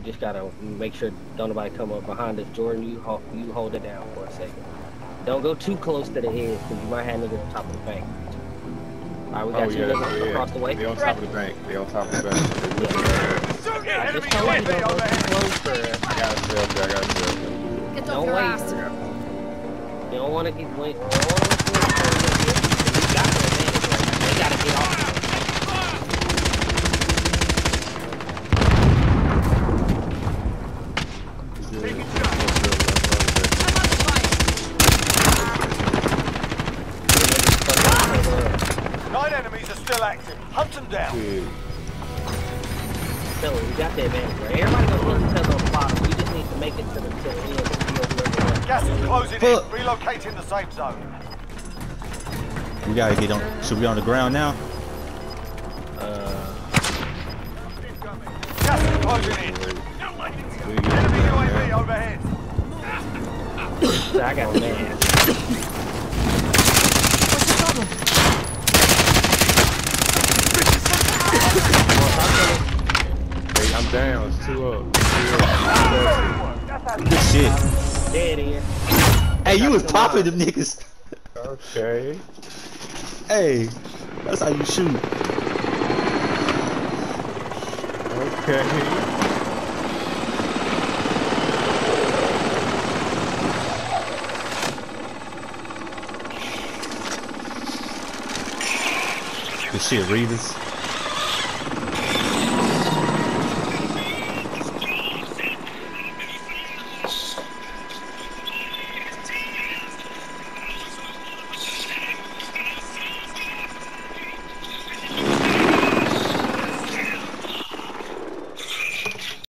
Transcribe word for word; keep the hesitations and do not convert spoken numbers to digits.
just gotta make sure don't nobody come up behind us. Jordan, you hold, you hold it down for a second. Don't go too close to the edge, because you might have niggas on top of the bank. Alright, we got oh, two yeah, niggas yeah. across the way. They on top of the bank. They on top of the bank. Yeah. I just told you don't go too close to it. I got a selfie. I got a selfie. Get Don't off your wait. ass. You don't want to get wait. You don't want to wait for it. You got the advantage right now. They gotta get off. Nine enemies are still active. Hunt them down. Yeah. So we got the advantage right. Everybody gonna kill each other on the bottom. We just need to make it to the, to the end. Gas is closing in. Relocating the safe zone. We gotta get on. Should we be on the ground now? Uh, Gas is closing in. We get Enemy on U A V there. overhead. so I got the man. What's the problem? Hey, I'm down. It's two up. Two up. Good shit. Dead here. Hey, you was popping them niggas. Okay. Hey, that's how you shoot. Okay. Good shit, Reavers.